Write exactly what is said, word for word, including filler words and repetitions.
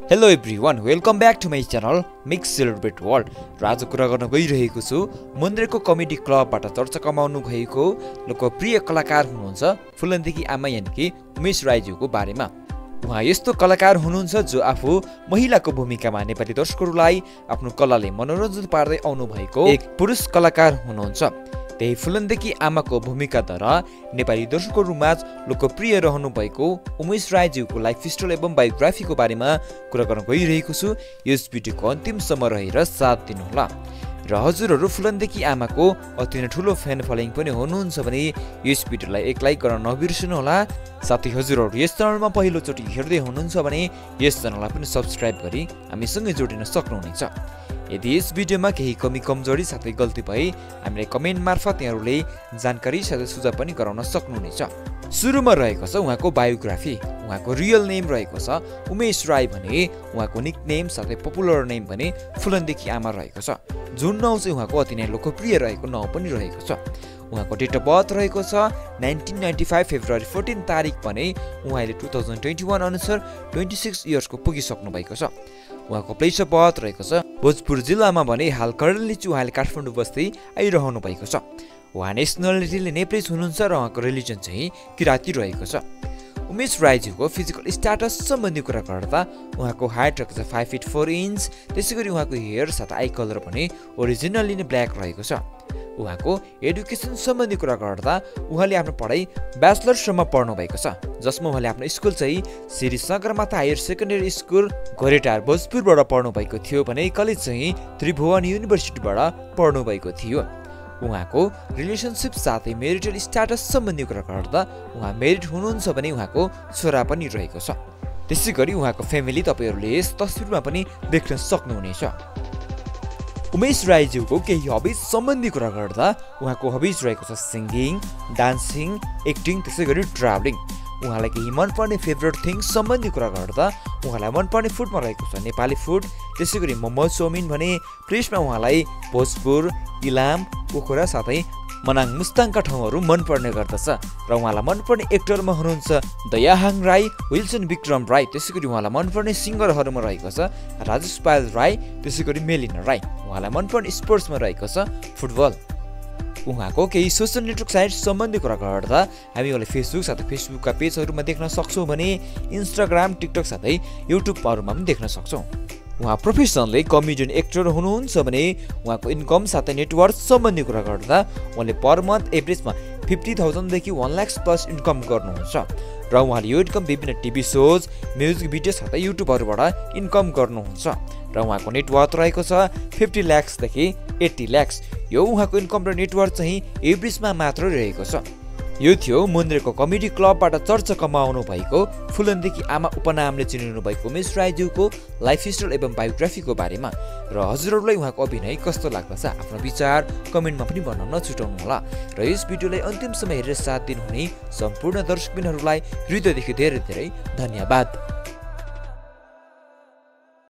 Hello everyone, welcome back to my channel Mix Celebrate World. र आज कुरा गर्न गइरहेको छु मन्दिरको कमेडी क्लबबाट चर्चा कमाउनु भएको लोकप्रिय कलाकार हुनुहुन्छ फुलनदेखि आमा यानी कि उमेश राईज्यूको बारेमा। उहाँ यस्तो कलाकार हुनुहुन्छ जो आफू महिलाको भूमिकामा नेपाली दर्शकहरूलाई आफ्नो कलाले मनोरञ्जन पार्दै आउनु भएको एक पुरुष कलाकार हुनुहुन्छ। त्यही फुलनदेखि आमाको भूमिकाद्वारा नेपाली दर्शकहरूमाझ लोकप्रिय रहनु भएको उमेश राईज्यूको लाइफ स्टाइल एवं बायोग्राफीको बारेमा कुरा गर्न गइरहेको छु। यस भिडियोको अन्तिमसम्म रहेर साथ दिनुहोला। र हजुरहरू फुलनदेखि आमाको अति नै ठुलो फ्यान फलोइङ पनि हुनुहुन्छ भने यस भिडियोलाई एक लाइक गर्न नबिर्सनु होला। साथै हजुरहरू यस च्यानलमा पहिलोचोटि हेर्दै हुनुहुन्छ भने यस च्यानललाई पनि सब्स्क्राइब गरी हामीसँगै जोडिन सक्नुहुनेछ। यदि यस भिडियोमा केही कमी कमजोरी साथै गल्ती भए हामीलाई कमेन्ट मार्फत यहाँहरूले जानकारी साथै सुझाव पनि गराउन सक्नुहुनेछ। सुरुमा रहेको छ उहाँको बायोग्राफी। उहाँको रियल नेम रहेको छ उमेश राई भने उहाँको निक नेम साथै पपुलर नेम भने फुलनदेखि आमा रहेको छ। जुन नाउँ चाहिँ उहाँको अति नै लोकप्रिय रहेको नाउँ पनि रहेको छ। उहाँको डेट अफ बर्थ रहेको छ nineteen ninety five February fourteen तारिक भने उहाँले टु थाउजन्ड ट्वेन्टी वान अनुसार ट्वेन्टी सिक्स इयर्सको पुगिसक्नु भएको छ। उहाँको प्लेस अफ बर्थ रहेको छ भोजपुर जिल्लामा भने हाल करेन्टली चाहिँ उहाँले काठमाडौँ बस्दै आइरहनु भएको छ। उहाँ नेसनालिटीले नेपाली हुनुहुन्छ र उहाँको रिलिजन चाहिँ किराँती रहेको छ। उमेश राईज्यूको फिजिकल स्ट्याटस सम्बन्धी कुरा गर्दा उहाँको हाइट रहेको छ फाइभ फिट फोर इन्च। त्यसै गरी उहाँको हेयर साथ आई कलर पनि ओरिजिनली नै ब्ल्याक रहेको छ। उहाँको एडुकेसन सम्बन्धी कुरा गर्दा उहाँले आफ्नो पढाइ ब्याचलरसम्म पढ्नु भएको छ, जसमा उहाँले आफ्नो स्कुल चाहिँ Shri Sagarmatha higher secondary school Ghoretar भोजपुरबाट पढ्नु भएको थियो भने कलेज चाहिँ त्रिभुवन युनिभर्सिटीबाट पढ्नु भएको थियो। उहाँको रिलेसनसिप साथै मेरिटल स्ट्याटस सम्बन्धी कुरा गर्दा उहाँ मेरिड हुनुहुन्छ भने उहाँको छोरा पनि रहेको छ। त्यसै गरी उहाँको फ्यामिली तपाईँहरूले यस तस्बिरमा पनि देख्न सक्नुहुनेछ। उमेश राईज्यूको केही हबिज सम्बन्धी कुरा गर्दा उहाँको हबिज रहेको छ सिङ्गिङ, डान्सिङ, एक्टिङ, त्यसै गरी ट्राभलिङ। उहाँलाई केही मनपर्ने फेभरेट थिङ सम्बन्धी कुरा गर्दा उहाँलाई मनपर्ने फुडमा रहेको छ नेपाली फुड, त्यसै गरी मोमो चाउमिन भने प्लेसमा उहाँलाई भोजपुर, इलाम, पोखरा साथै मनाङ मुस्ताङका ठाउँहरू मनपर्ने गर्दछ। र उहाँलाई मनपर्ने एक्टरमा हुनुहुन्छ दयाहाङ राई, विल्सन विक्रम राई, त्यसै गरी उहाँलाई मनपर्ने सिङ्गरहरूमा रहेको छ राजेश पायल राई, त्यसै गरी मेलिना राई। उहाँलाई मनपर्ने स्पोर्ट्समा रहेको छ फुटबल। उहाँको केही सोसियल नेटवर्क साइट सम्बन्धी कुरा गर्दा हामी उहाँले फेसबुक साथै फेसबुकका पेजहरूमा देख्न सक्छौँ भने इन्स्टाग्राम, टिकटक साथै युट्युबहरूमा पनि देख्न सक्छौँ। उहाँ प्रोफेसनली कमेडियन एक्टर हुनुहुन्छ भने उहाँको इन्कम साथै नेटवर्थ सम्बन्धी कुरा गर्दा उहाँले पर मन्थ एभरेजमा फिफ्टी थाउजन्डदेखि वान लाख प्लस इन्कम गर्नुहुन्छ। र उहाँले यो इन्कम विभिन्न टिभी सोज, म्युजिक भिडियो साथै युट्युबहरूबाट इन्कम गर्नुहुन्छ। र उहाँको नेटवर्थ रहेको छ फिफ्टी ल्याक्सदेखि एट्टी ल्याक्स। यो उहाँको इन्कम र नेटवर्थ चाहिँ एभरेजमा मात्र रहेको छ। यो थियो मन्दिरको कमेडी क्लबबाट चर्चा कमाउनु भएको फुलनदेखि आमा उपनामले चिनिनु भएको उमेश राईज्यूको लाइफ स्टाइल एवं बायोग्राफीको बारेमा। र हजुरहरूलाई उहाँको अभिनय कस्तो लाग्दछ आफ्नो विचार कमेन्टमा पनि भन्न नछुटाउनु होला। र यस भिडियोलाई अन्तिमसम्म हेरेर साथ दिनुहुने सम्पूर्ण दर्शकबिनहरूलाई हृदयदेखि धेरै धेरै धन्यवाद।